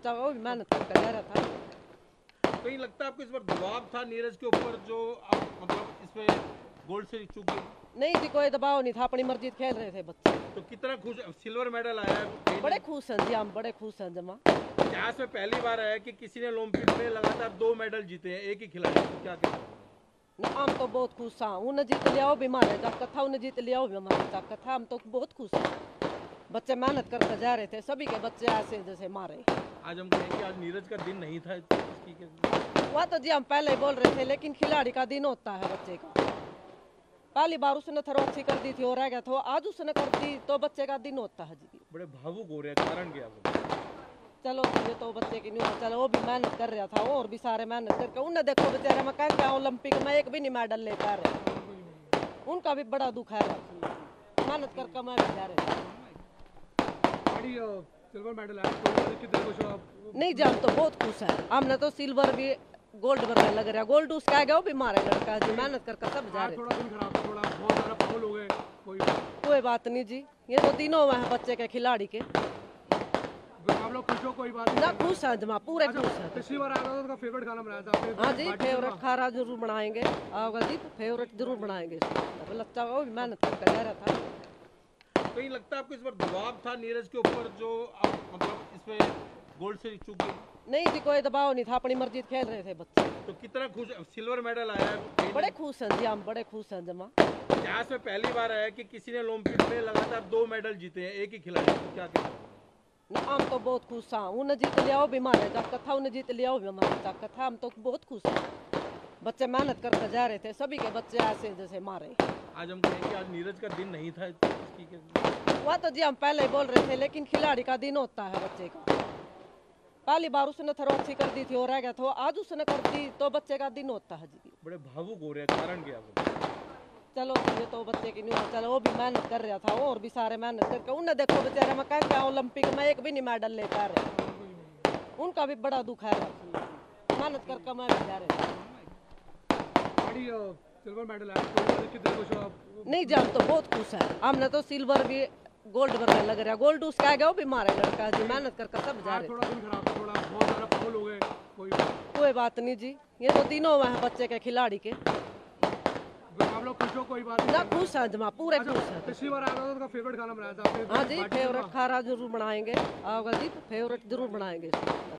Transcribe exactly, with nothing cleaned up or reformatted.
बच्चा वो भी मेहनत करके जा रहा था। कहीं लगता है आपको इस बार दबाव था नीरज के ऊपर जो आप मतलब इसमें गोल्ड से चूक गए? नहीं जी, कोई दबाव नहीं था, अपनी मर्जी से खेल रहे थे बच्चे। तो कितना खुश, सिल्वर मेडल आया है? बड़े खुश हैं जी, हम बड़े खुश हैं जमा। इतिहास में पहली बार आया कि किसी ने ओलंपिक में लगातार दो मेडल जीते हैं एक ही खिलाड़ी। तो क्या कहते हैं? हम तो बहुत खुश हैं, उन्हें जीत लिया वो भी हमारे ताकत था, उन्हें जीत लिया वो भी हमारी ताकत था। हम तो बहुत खुश हैं, बच्चे मेहनत करके जा रहे थे, सभी के बच्चे ऐसे जैसे मारे। आज हम कहें कि आज नीरज का दिन नहीं था इसकी के... वह तो जी हम पहले ही बोल रहे थे, लेकिन खिलाड़ी का दिन होता है बच्चे का। पहली बार उसने थोड़ा अच्छी कर दी थी और रह गया था, आज उसने कर दी तो बच्चे का दिन होता है जी। बड़े भावुक हो रहे हैं, कारण क्या बोले? चलो ये तो बच्चे की नहीं, चलो वो भी मेहनत कर रहा था, और भी सारे मेहनत करके उन्हें देखो बेचारे में कह ओलंपिक में एक भी नहीं मेडल लेकर, उनका भी बड़ा दुख है, मेहनत करके मैं जा रहे सिल्वर मेडल है कितने खुश हो आप? नहीं जी, हम तो बहुत खुश है, हमने तो सिल्वर भी गोल्ड वगैरह लग रहा है, गोल्ड उसका गया वो भी मारे लड़का जी, मेहनत करके सब जा रहे। थोड़ा दिन खराब था, थोड़ा बहुत ज्यादा फाउल हो गए, कोई कोई बात नहीं जी, ये तो दिनों में है बच्चे के खिलाड़ी के। आप लोग खुश हो? कोई बात ना खुश है जमा, पूरे खुश है। पिछली बार आया था तो उनका फेवरेट खाना बनाया था आपने? हाँ जी, फेवरेट खाना जरूर बनाएंगे, आओगा जी फेवरेट जरूर बनाएंगे। बच्चा वो भी मेहनत करके जा रहा था। कहीं लगता है आपको इस बार दबाव था नीरज के ऊपर जो आप मतलब इसमें गोल्ड से चूक गए? नहीं जी, कोई दबाव नहीं था, अपनी मर्जी से खेल रहे थे बच्चे। तो कितना खुश, सिल्वर मेडल आया है? बड़े खुश हैं जी, हम बड़े खुश हैं जमा। इतिहास में पहली बार आया कि किसी ने ओलंपिक में लगातार दो मेडल जीते हैं एक ही खिलाड़ी। तो क्या कहते हैं? हम तो बहुत खुश हैं, उन्हें जीत लिया वो भी हमारे ताकत था, उन्हें जीत लिया वो भी हमारी ताकत था। हम तो बहुत खुश हैं, बच्चे मेहनत करके जा रहे थे, सभी के बच्चे ऐसे जैसे मारे। आज हम कहें कि आज नीरज का दिन नहीं था इसकी के... वह तो जी हम पहले ही बोल रहे थे, लेकिन खिलाड़ी का दिन होता है बच्चे का। पहली बार उसने थोड़ा अच्छी कर दी थी और रह गया था, आज उसने कर दी तो बच्चे का दिन होता है जी। बड़े भावुक हो रहे हैं, कारण क्या बोले? चलो ये तो बच्चे की नहीं, चलो वो भी मेहनत कर रहा था, और भी सारे मेहनत करके उन्हें देखो बेचारे में कह ओलंपिक में एक भी नहीं मेडल लेकर, उनका भी बड़ा दुख है, मेहनत करके मैं जा रहे। सिल्वर मेडल है कितने खुश हो आप? नहीं जी, हम तो बहुत खुश है, हमने तो सिल्वर भी गोल्ड वगैरह लग रहा है, गोल्ड उसका गया वो भी मारे लड़का जी, मेहनत करके सब जा रहे। थोड़ा दिन खराब था, थोड़ा बहुत ज्यादा फाउल हो गए, कोई कोई बात नहीं जी, ये तो दिनों में है बच्चे के खिलाड़ी के। आप लोग खुश हो? कोई बात ना खुश है जमा, पूरे खुश है। पिछली बार आया था तो उनका फेवरेट खाना बनाया था आपने? हाँ जी, फेवरेट खाना जरूर बनाएंगे, आओगा जी फेवरेट जरूर बनाएंगे।